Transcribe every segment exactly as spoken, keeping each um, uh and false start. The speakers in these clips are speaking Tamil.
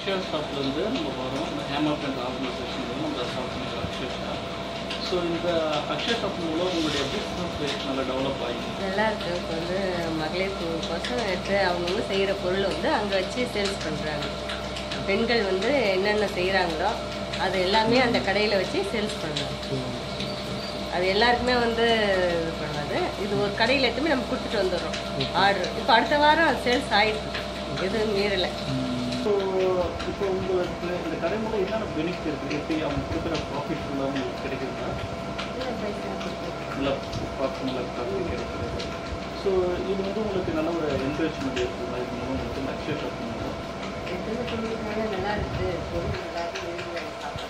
அக்ஷயா ஸ்டாப்லேருந்து நம்ம வரோம். இந்த ஹேமர் ஃப்ரெண்ட் ஆர்கனைசேஷன் நம்ம ஸ்டாப் பண்ணிடுறோம் அக்ஷயா ஸ்டாப். ஸோ இந்த அக்ஷயா ஸ்டாப் மூலம் உங்களுடைய பிஸ்னஸ் லைஃப் நல்லா டெவலப் ஆகிடுது. நல்லா இருக்குது. இப்போ வந்து மகளிர் கோசம் எடுத்து அவங்கவுங்க செய்கிற பொருள் வந்து அங்கே வச்சு சேல்ஸ் பண்ணுறாங்க. பெண்கள் வந்து என்னென்ன செய்கிறாங்களோ அது எல்லாமே அந்த கடையில் வச்சு சேல்ஸ் பண்ணுறாங்க. அது எல்லாருக்குமே வந்து இது பண்ணாது. இது ஒரு கடையில் எடுத்துமே நம்ம கொடுத்துட்டு வந்துடுறோம் ஆர்டர். இப்போ அடுத்த வாரம் சேல்ஸ் ஆகிடுது, எதுவும் மீறலை. ஸோ இப்போ உங்களுக்கு இந்த கடை மூலம் என்னென்ன பெனிஃபிட் இருக்குது? எப்படி அவங்க கொடுக்குற ப்ராஃபிட் ஃபுல்லாக உங்களுக்கு கிடைக்குதுன்னா நல்லா ப்ராஃபிட் நல்லா ப்ராஃபிட் கிடைக்கிறது. ஸோ இது வந்து உங்களுக்கு நல்ல ஒரு என்கரேஜ்மெண்ட் இருக்குதுங்களா? இது மூலம் உங்களுக்கு இந்த அக்ஷயா ஷாப் மூலம் நல்லா இருக்குது. பொருள் நல்லா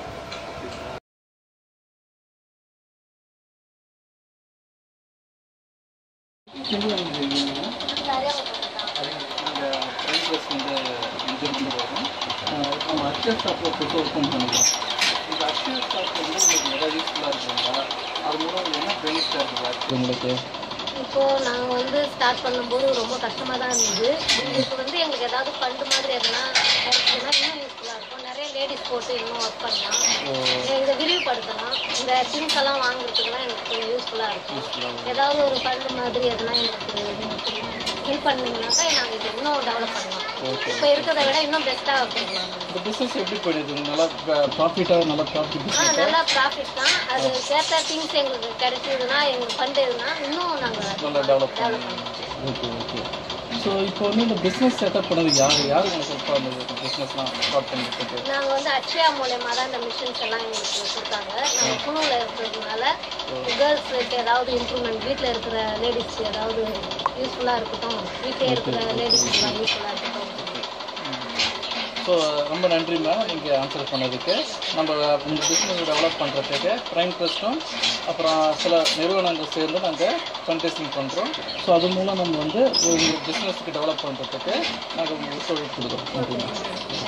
நம்ம அக்ஷயா ஷாப்பில் புதுசாக ஓப்பன் பண்ணிக்கலாம். இந்த அக்ஷயா ஷாப் வந்து உங்களுக்கு நிறையா யூஸ்ஃபுல்லாக இருக்குங்களா? அது மூலம் என்ன பெனிஃபிட்டாக இருக்குது உங்களுக்கு? இப்போது நாங்கள் வந்து ஸ்டார்ட் பண்ணும்போது ரொம்ப கஷ்டமாக தான் இருந்தது. இப்போ வந்து எங்களுக்கு ஏதாவது ஃபண்டு மாதிரி எதுனா கிடைச்சதுன்னா இன்னும் யூஸ்ஃபுல்லாக இருக்கும். நிறைய லேடிஸ் போட்டு இன்னும் ஒர்க் பண்ணலாம், இதை விரிவுபடுத்தலாம். இந்த திங்ஸ் எல்லாம் வாங்குறதுக்குலாம் எங்களுக்கு கொஞ்சம் யூஸ்ஃபுல்லாக இருக்கும். ஏதாவது ஒரு ஃபண்டு மாதிரி எதுனா எங்களுக்கு ஹெல்ப் பண்ணிங்கனாக்கா நாங்கள் இது இன்னும் டெவலப் பண்ணலாம். இப்போ இருக்கிறத விட இன்னும் பெஸ்ட்டாக பண்ணலாம். இந்த பிஸ்னஸ் எப்படி பண்ணிடுது? நல்லா ப்ராஃபிட்டாக நல்லா ப்ராஃபிட் ஆ நல்லா ப்ராஃபிட் தான். அது சேர்த்த திங்ஸ் எங்களுக்கு கிடைச்சதுன்னா எங்களுக்கு ஃபண்ட் எதுனா இன்னும் நாங்கள் நல்லா டெவலப் பண்ணலாம். Okay okay. ஸோ இப்போ வந்து இந்த பிஸ்னஸ் செட்டப் பண்ணது யார் யார் உங்களுக்கு ஹெல்ப்பாக இருந்தது? இந்த பிஸ்னஸ்லாம் ஸ்டார்ட் பண்ணிட்டு நாங்கள் வந்து அக்ஷயா மூலயமா தான் இந்த மிஷின்ஸ் எல்லாம் எங்களுக்கு கொடுத்தாங்க. நாங்கள் குழுவில் இருக்கிறதுனால கேர்ள்ஸுக்கு ஏதாவது இம்ப்ரூவ்மெண்ட், வீட்டில் இருக்கிற லேடிஸ்க்கு ஏதாவது யூஸ்ஃபுல்லாக இருக்கட்டும், வீட்டிலே இருக்கிற லேடிஸ்க்குலாம் யூஸ்ஃபுல்லாக இருக்கட்டும். ஸோ ரொம்ப நன்றி மேம், நீங்கள் ஆன்சர் பண்ணதுக்கு. நம்ம இந்த பிஸ்னஸ் டெவலப் பண்ணுறதுக்கு ப்ரைம் ட்ரஸ்ட்டும் அப்புறம் சில நிறுவனங்கள் சேர்ந்து நாங்கள் ஃபண்டேசிங் பண்ணுறோம். ஸோ அது மூலம் நம்ம வந்து உங்கள் பிஸ்னஸுக்கு டெவலப் பண்ணுறதுக்கு நாங்கள் உங்களுக்கு ஒத்துழைப்பு கொடுக்குறோம். நன்றி மேம்.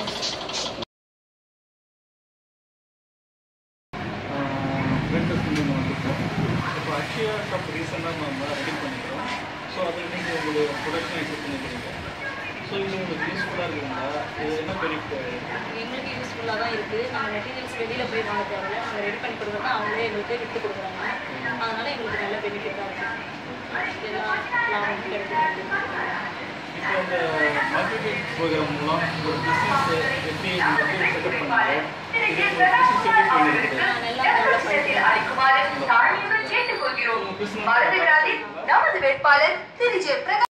இப்போ அக்ஷயா ஷாப் ரீசெண்டாக நம்ம ரெடி பண்ணிக்கிறோம். ஸோ அதில் நீங்கள் உங்களுடைய ப்ரொடக்ஷன் எக்ஸிட் பண்ணிக்கிறீங்க. ஸோ இது உங்களுக்கு யூஸ்ஃபுல்லாக இருக்குங்களா? இது என்ன பெனிஃபிட்? எங்களுக்கு யூஸ்ஃபுல்லாக தான் இருக்குது. நாங்கள் மெட்டீரியல்ஸ் வெளியில் போய் வாங்க தேவையில்ல, நாங்கள் ரெடி பண்ணி கொடுக்குறோம், அவங்களே எங்களுக்கு விற்று கொடுக்குறாங்க. அதனால் எங்களுக்கு நல்ல பெனிஃபிட்டாக இருக்குது, எல்லாம் லாபம் கிடைக்கிறது. இப்போ இந்த மார்க்கெட்டிங் ப்ரோக்ராம் மூலம் ஒரு பிஸ்னஸ் எப்படி நீங்கள் வந்து செட்டப் பண்ணுறோம்? இது ஒரு பிஸ்னஸ் எப்படி பண்ணியிருக்குது? நான் நல்லா டெவலப் பண்ணிக்கிறேன். கேட்டுக்கொள்கிறோம். மறந்துவிடாதீர், நமது வேட்பாளர் திரு ஜெ.